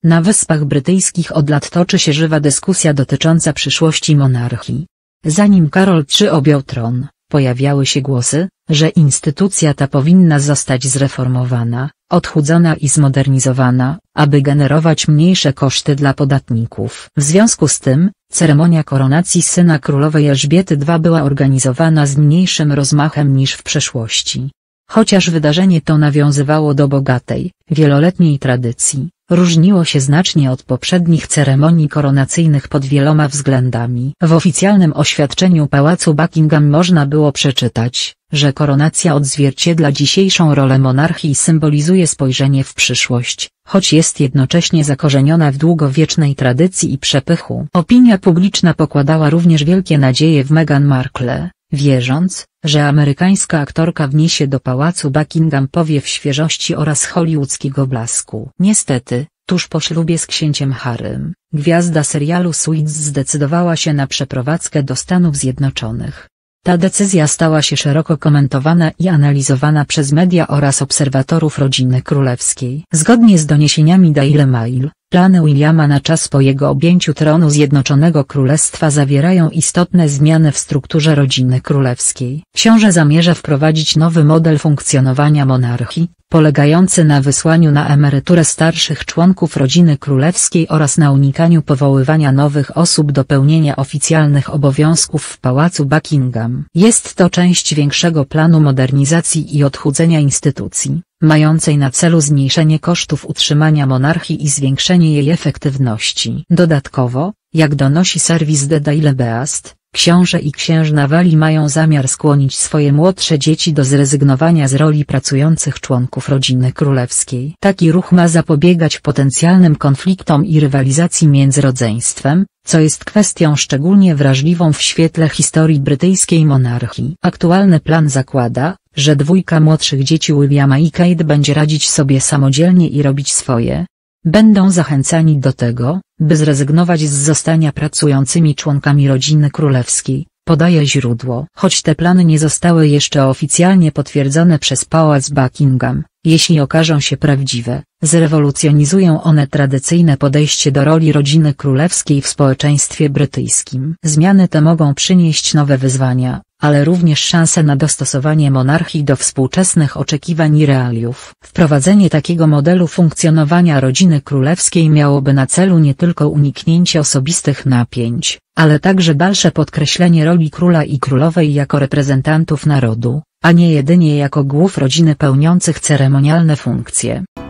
Na Wyspach Brytyjskich od lat toczy się żywa dyskusja dotycząca przyszłości monarchii. Zanim Karol III objął tron, pojawiały się głosy, że instytucja ta powinna zostać zreformowana, odchudzona i zmodernizowana, aby generować mniejsze koszty dla podatników. W związku z tym, ceremonia koronacji syna królowej Elżbiety II była organizowana z mniejszym rozmachem niż w przeszłości. Chociaż wydarzenie to nawiązywało do bogatej, wieloletniej tradycji, różniło się znacznie od poprzednich ceremonii koronacyjnych pod wieloma względami. W oficjalnym oświadczeniu Pałacu Buckingham można było przeczytać, że koronacja odzwierciedla dzisiejszą rolę monarchii i symbolizuje spojrzenie w przyszłość, choć jest jednocześnie zakorzeniona w długowiecznej tradycji i przepychu. Opinia publiczna pokładała również wielkie nadzieje w Meghan Markle, wierząc, że amerykańska aktorka wniesie do Pałacu Buckingham powiew świeżości oraz hollywoodzkiego blasku. Niestety, tuż po ślubie z księciem Harrym, gwiazda serialu Suits zdecydowała się na przeprowadzkę do Stanów Zjednoczonych. Ta decyzja stała się szeroko komentowana i analizowana przez media oraz obserwatorów rodziny królewskiej. Zgodnie z doniesieniami Daily Mail, plany Williama na czas po jego objęciu tronu Zjednoczonego Królestwa zawierają istotne zmiany w strukturze rodziny królewskiej. Książę zamierza wprowadzić nowy model funkcjonowania monarchii, polegający na wysłaniu na emeryturę starszych członków rodziny królewskiej oraz na unikaniu powoływania nowych osób do pełnienia oficjalnych obowiązków w Pałacu Buckingham. Jest to część większego planu modernizacji i odchudzenia instytucji, mającej na celu zmniejszenie kosztów utrzymania monarchii i zwiększenie jej efektywności. Dodatkowo, jak donosi serwis The Daily Beast, książę i księżna Walii mają zamiar skłonić swoje młodsze dzieci do zrezygnowania z roli pracujących członków rodziny królewskiej. Taki ruch ma zapobiegać potencjalnym konfliktom i rywalizacji między rodzeństwem, co jest kwestią szczególnie wrażliwą w świetle historii brytyjskiej monarchii. Aktualny plan zakłada, że dwójka młodszych dzieci Williama i Kate będzie radzić sobie samodzielnie i robić swoje. Będą zachęcani do tego, by zrezygnować z zostania pracującymi członkami rodziny królewskiej, podaje źródło. Choć te plany nie zostały jeszcze oficjalnie potwierdzone przez Pałac Buckingham, jeśli okażą się prawdziwe, zrewolucjonizują one tradycyjne podejście do roli rodziny królewskiej w społeczeństwie brytyjskim. Zmiany te mogą przynieść nowe wyzwania, ale również szanse na dostosowanie monarchii do współczesnych oczekiwań i realiów. Wprowadzenie takiego modelu funkcjonowania rodziny królewskiej miałoby na celu nie tylko uniknięcie osobistych napięć, ale także dalsze podkreślenie roli króla i królowej jako reprezentantów narodu, a nie jedynie jako głów rodziny pełniących ceremonialne funkcje.